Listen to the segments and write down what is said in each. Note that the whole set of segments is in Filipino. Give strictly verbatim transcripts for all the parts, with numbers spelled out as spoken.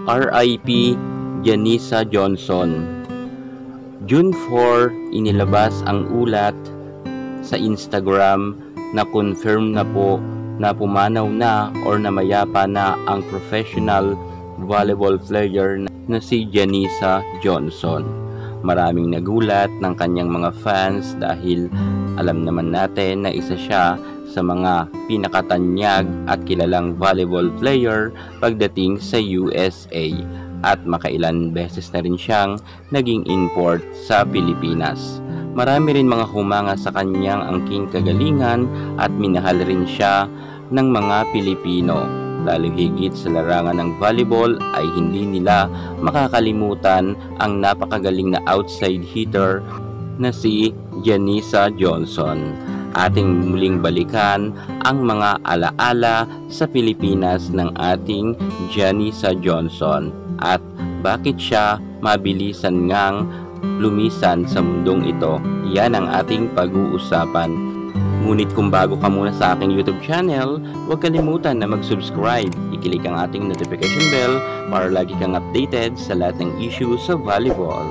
R I P Janisa Johnson. June four, inilabas ang ulat sa Instagram na confirm na po na pumanaw na or namayapa na ang professional volleyball player na si Janisa Johnson. Maraming nagulat ng kanyang mga fans dahil alam naman natin na isa siya sa mga pinakatanyag at kilalang volleyball player pagdating sa U S A, at makailan beses na rin siyang naging import sa Pilipinas. Marami rin mga humanga sa kanyang angking kagalingan at minahal rin siya ng mga Pilipino. Lalo higit sa larangan ng volleyball ay hindi nila makakalimutan ang napakagaling na outside hitter na si Janisa Johnson. Ating muling balikan ang mga alaala sa Pilipinas ng ating Janisa Johnson at bakit siya mabilisan ngang lumisan sa mundong ito. Yan ang ating pag-uusapan. Ngunit kung bago ka muna sa aking YouTube channel, huwag kalimutan na mag-subscribe. I-click ang ating notification bell para lagi kang updated sa lahat ng issues sa volleyball.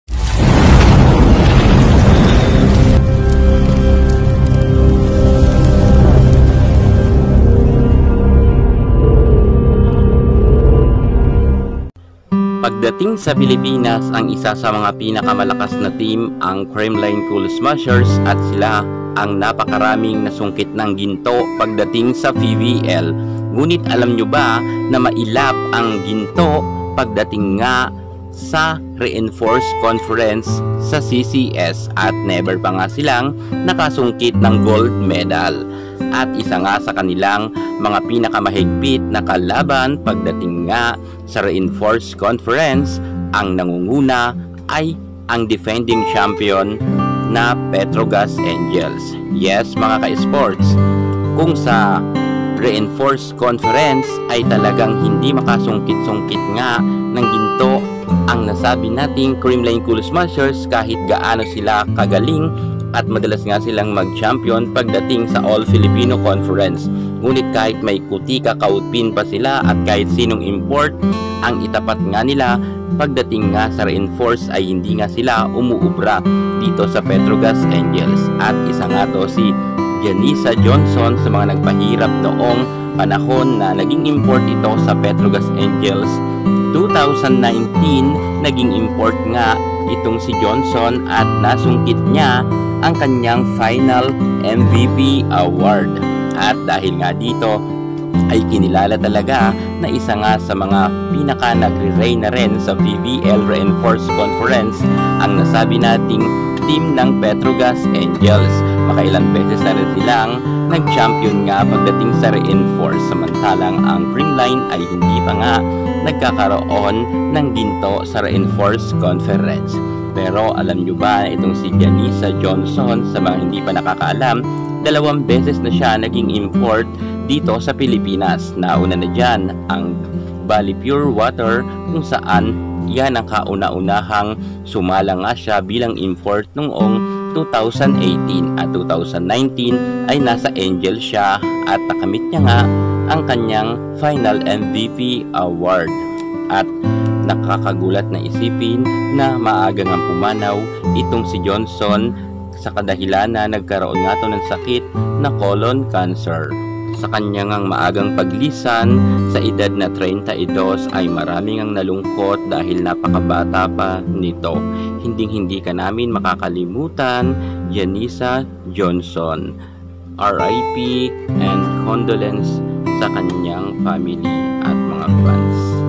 Pagdating sa Pilipinas, ang isa sa mga pinakamalakas na team ang Kremlin Cool Smashers at sila ang napakaraming nasungkit ng ginto pagdating sa P V L. Ngunit alam nyo ba na mailap ang ginto pagdating nga sa Reinforced Conference sa C C S at never pa nga silang nakasungkit ng gold medal. At isa nga sa kanilang mga pinakamahigpit na kalaban pagdating nga sa Reinforced Conference, ang nangunguna ay ang defending champion na Petrogas Angels. Yes mga ka-sports, kung sa Reinforced Conference ay talagang hindi makasungkit-sungkit nga ng ginto ang nasabi nating Kremlin Cool Smashers kahit gaano sila kagaling at madalas nga silang mag-champion pagdating sa All-Filipino Conference. Ngunit kahit may kutika kautpin pa sila at kahit sinong import ang itapat nga nila, pagdating nga sa Reinforce ay hindi nga sila umuubra dito sa Petrogas Angels. At isa nga to si Janisa Johnson sa mga nagpahirap noong panahon na naging import ito sa Petrogas Angels. twenty nineteen, naging import nga itong si Johnson at nasungkit niya ang kanyang final M V P award. At dahil nga dito ay kinilala talaga na isa nga sa mga pinaka nagre-reign na rin sa P V L Reinforced Conference ang nasabi nating team ng Petrogas Angels. Makailang beses na rin silang nag-champion nga pagdating sa Reinforced, samantalang ang Kremlin ay hindi pa nga nagkakaroon ng ginto sa Reinforced Conference. Pero alam nyo ba itong si Janisa Johnson, sa mga hindi pa nakakaalam, dalawang beses na siya naging import dito sa Pilipinas. Nauna na dyan ang Bali Pure Water kung saan yan ang kauna-unahang sumala nga siya bilang import noong two thousand eighteen at two thousand nineteen ay nasa Angel siya at nakamit niya nga ang kanyang final M V P award. At nakakagulat na isipin na maagang ang pumanaw itong si Johnson sa kadahilan na nagkaroon nga to ng sakit na colon cancer. Sa kanyang ang maagang paglisan sa edad na thirty-two ay maraming ang nalungkot dahil napakabata pa nito. Hinding-hindi ka namin makakalimutan, Janisa Johnson. R I P and condolence sa kanyang family at mga fans.